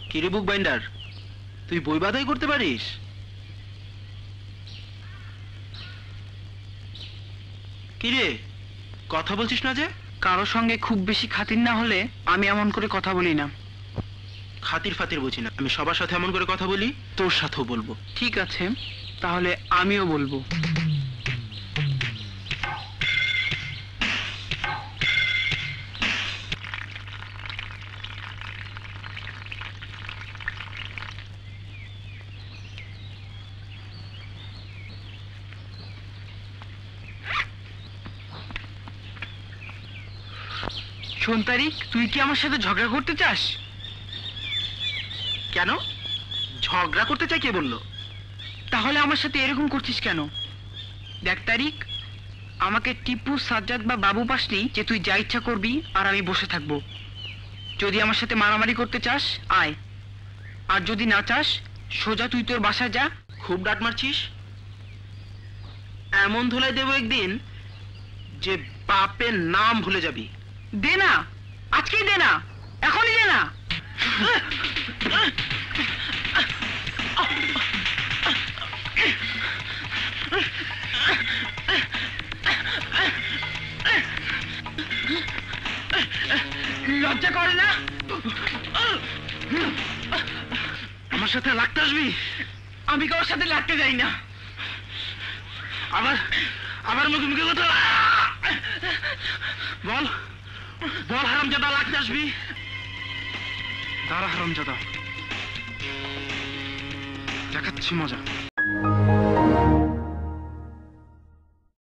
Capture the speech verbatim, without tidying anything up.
কিরে বুক বাইন্ডার, তুই বই বাঁধাই করতে পারিস? কিরে কথা বলছিস না যে? কারো সঙ্গে খুব বেশি খাতির না হলে আমি এমন করে কথা বলি না। খাতির ফাতির বুঝি না, আমি সবার সাথে এমন করে কথা বলি, তোর সাথেও বলবো। ঠিক আছে, তাহলে আমিও বলবো। শোন তারিক, তুই কি আমার সাথে ঝগড়া করতে চাস? কেন ঝগড়া করতে চাই কে বললো? তাহলে আমার সাথে এরকম করছিস কেন? দেখ তারিক, আমাকে টিপু, সাজ্জাদ বা বাবু পাসনি যে তুই যা ইচ্ছা করবি আর আমি বসে থাকবো। যদি আমার সাথে মারামারি করতে চাস আয়, আর যদি না চাস সোজা তুই তোর বাসায় যা। খুব ডাট মারছিস, এমন ধুলাই দেবো একদিন যে বাপের নাম ভুলে যাবি। দে না, আজকেই দে না, এখনই দে না। লজ্জা করে না? আমার সাথে লাগতে আসবি? আমি কারোর সাথে লাগতে যাই না। আবার আবার মুখে মুখে কথা বল, বল হারামজাদা, লাগতে আসবি? দাঁড়া হারামজাদা, দেখাচ্ছি মজা।